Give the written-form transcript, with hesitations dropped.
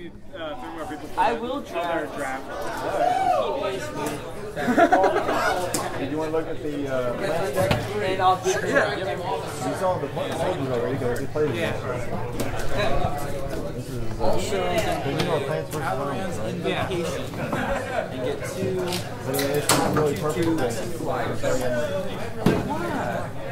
need 3 more people for I will other draft. Did you want to look at the plant deck? And I'll give you. You saw the plant soldiers already because we played it. This is you know Plants vs. Zombies, right? Yeah. And get 2. But it's not really perfect.